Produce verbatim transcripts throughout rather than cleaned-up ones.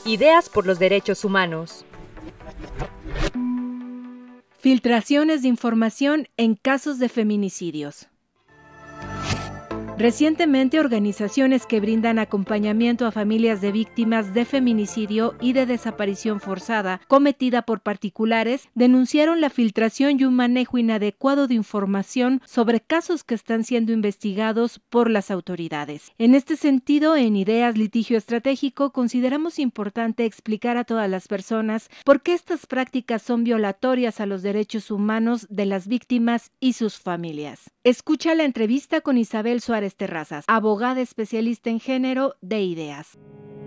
Ideas por los derechos humanos. Filtraciones de información en casos de feminicidios. Recientemente, organizaciones que brindan acompañamiento a familias de víctimas de feminicidio y de desaparición forzada cometida por particulares denunciaron la filtración y un manejo inadecuado de información sobre casos que están siendo investigados por las autoridades. En este sentido, en Ideas Litigio Estratégico, consideramos importante explicar a todas las personas por qué estas prácticas son violatorias a los derechos humanos de las víctimas y sus familias. Escucha la entrevista con Isabel Suárez Terrazas, abogada especialista en género de Ideas.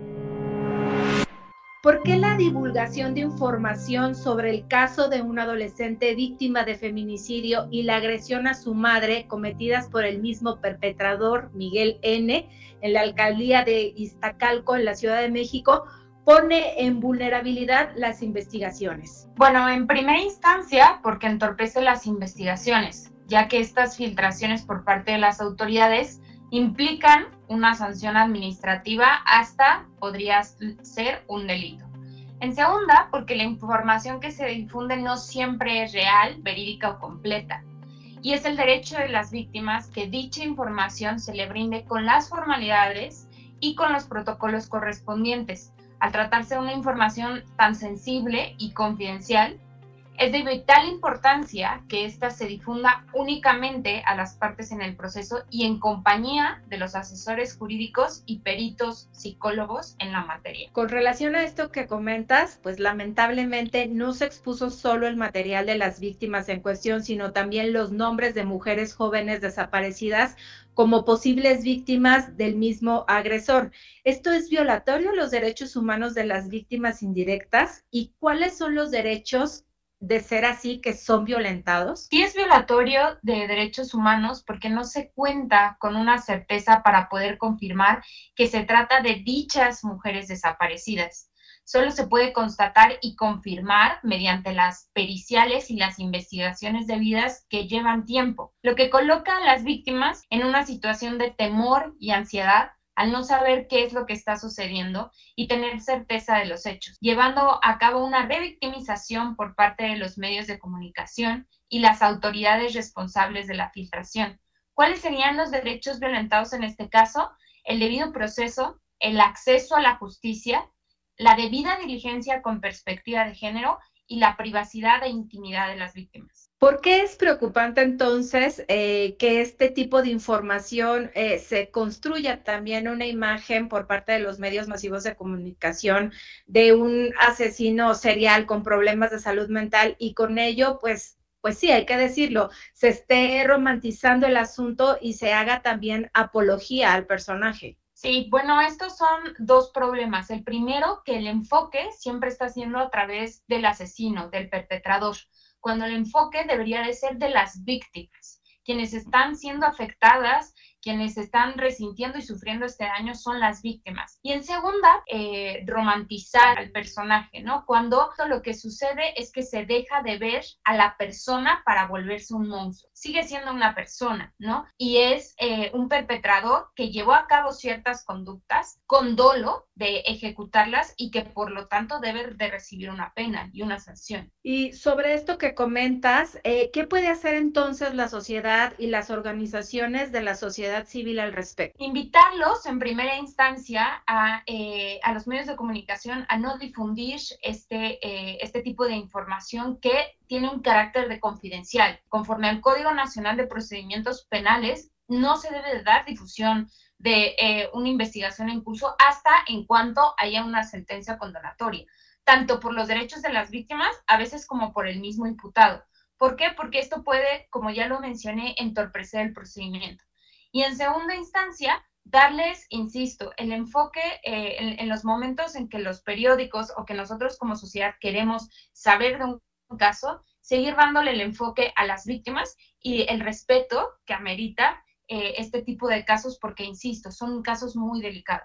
¿Por qué la divulgación de información sobre el caso de un adolescente víctima de feminicidio y la agresión a su madre cometidas por el mismo perpetrador, Miguel N., en la alcaldía de Iztacalco, en la Ciudad de México, pone en vulnerabilidad las investigaciones? Bueno, en primera instancia, porque entorpece las investigaciones, ya que estas filtraciones por parte de las autoridades implican una sanción administrativa hasta podría ser un delito. En segunda, porque la información que se difunde no siempre es real, verídica o completa, y es el derecho de las víctimas que dicha información se le brinde con las formalidades y con los protocolos correspondientes. Al tratarse de una información tan sensible y confidencial, es de vital importancia que ésta se difunda únicamente a las partes en el proceso y en compañía de los asesores jurídicos y peritos psicólogos en la materia. Con relación a esto que comentas, pues lamentablemente no se expuso solo el material de las víctimas en cuestión, sino también los nombres de mujeres jóvenes desaparecidas como posibles víctimas del mismo agresor. ¿Esto es violatorio a los derechos humanos de las víctimas indirectas? ¿Y cuáles son los derechos de ser así que son violentados? Sí es violatorio de derechos humanos porque no se cuenta con una certeza para poder confirmar que se trata de dichas mujeres desaparecidas. Solo se puede constatar y confirmar mediante las periciales y las investigaciones debidas que llevan tiempo, lo que coloca a las víctimas en una situación de temor y ansiedad al no saber qué es lo que está sucediendo y tener certeza de los hechos, llevando a cabo una revictimización por parte de los medios de comunicación y las autoridades responsables de la filtración. ¿Cuáles serían los derechos violentados en este caso? El debido proceso, el acceso a la justicia, la debida diligencia con perspectiva de género y la privacidad e intimidad de las víctimas. ¿Por qué es preocupante entonces eh, que este tipo de información eh, se construya también una imagen por parte de los medios masivos de comunicación de un asesino serial con problemas de salud mental y con ello, pues, pues sí, hay que decirlo, se esté romantizando el asunto y se haga también apología al personaje? Sí, bueno, estos son dos problemas. El primero, que el enfoque siempre está siendo a través del asesino, del perpetrador, cuando el enfoque debería de ser de las víctimas. Quienes están siendo afectadas, quienes están resintiendo y sufriendo este daño son las víctimas. Y en segunda, eh, romantizar al personaje, ¿no? Cuando lo que sucede es que se deja de ver a la persona para volverse un monstruo. Sigue siendo una persona, ¿no? Y es eh, un perpetrador que llevó a cabo ciertas conductas con dolo de ejecutarlas y que por lo tanto debe de recibir una pena y una sanción. Y sobre esto que comentas, eh, ¿qué puede hacer entonces la sociedad y las organizaciones de la sociedad civil al respecto? Invitarlos en primera instancia a, eh, a los medios de comunicación a no difundir este, eh, este tipo de información que tiene un carácter de confidencial. Conforme al Código Nacional de Procedimientos Penales, no se debe de dar difusión de eh, una investigación en curso hasta en cuanto haya una sentencia condenatoria, tanto por los derechos de las víctimas, a veces como por el mismo imputado. ¿Por qué? Porque esto puede, como ya lo mencioné, entorpecer el procedimiento. Y en segunda instancia, darles, insisto, el enfoque eh, en, en los momentos en que los periódicos o que nosotros como sociedad queremos saber de un caso, seguir dándole el enfoque a las víctimas y el respeto que amerita eh, este tipo de casos porque, insisto, son casos muy delicados.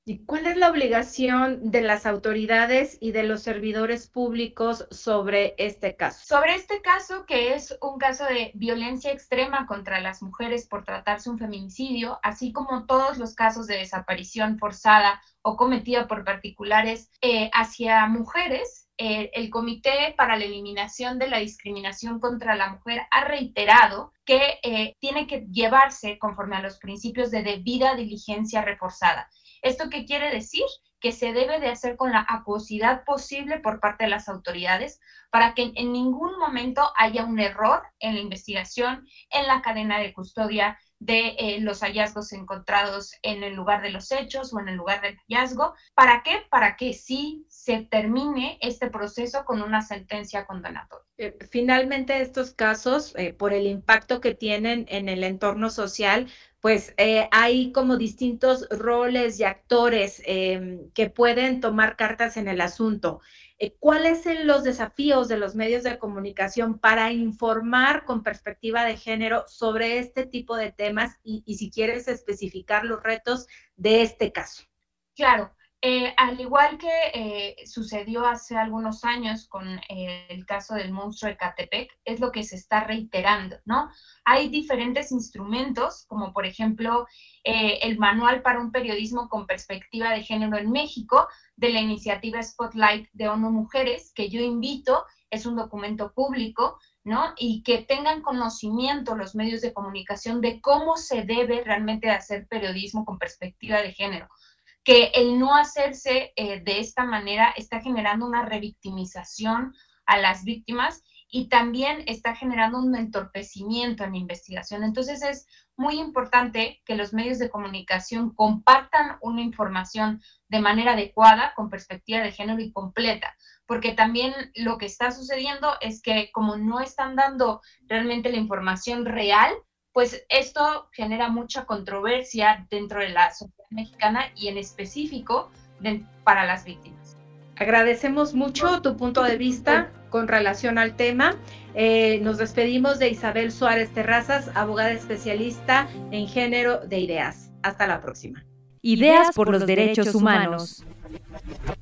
¿Y cuál es la obligación de las autoridades y de los servidores públicos sobre este caso? Sobre este caso, que es un caso de violencia extrema contra las mujeres por tratarse un feminicidio, así como todos los casos de desaparición forzada o cometida por particulares eh, hacia mujeres, eh, el Comité para la Eliminación de la Discriminación contra la Mujer ha reiterado que eh, tiene que llevarse conforme a los principios de debida diligencia reforzada. ¿Esto qué quiere decir? Que se debe de hacer con la acuosidad posible por parte de las autoridades para que en ningún momento haya un error en la investigación, en la cadena de custodia de eh, los hallazgos encontrados en el lugar de los hechos o en el lugar del hallazgo. ¿Para qué? Para que sí se termine este proceso con una sentencia condenatoria. Eh, finalmente, estos casos, eh, por el impacto que tienen en el entorno social, pues eh, hay como distintos roles y actores eh, que pueden tomar cartas en el asunto. Eh, ¿Cuáles son los desafíos de los medios de comunicación para informar con perspectiva de género sobre este tipo de temas? Y, y si quieres especificar los retos de este caso. Claro. Eh, al igual que eh, sucedió hace algunos años con eh, el caso del monstruo de Ecatepec, es lo que se está reiterando, ¿no? Hay diferentes instrumentos, como por ejemplo eh, el Manual para un Periodismo con Perspectiva de Género en México, de la iniciativa Spotlight de ONU Mujeres, que yo invito, es un documento público, ¿no? Y que tengan conocimiento los medios de comunicación de cómo se debe realmente hacer periodismo con perspectiva de género. Que el no hacerse eh, de esta manera está generando una revictimización a las víctimas y también está generando un entorpecimiento en la investigación. Entonces es muy importante que los medios de comunicación compartan una información de manera adecuada, con perspectiva de género y completa, porque también lo que está sucediendo es que como no están dando realmente la información real, pues esto genera mucha controversia dentro de la sociedad mexicana y en específico de, para las víctimas. Agradecemos mucho tu punto de vista con relación al tema. Eh, nos despedimos de Isabel Suárez Terrazas, abogada especialista en género de IDEAS. Hasta la próxima. Ideas por los derechos humanos.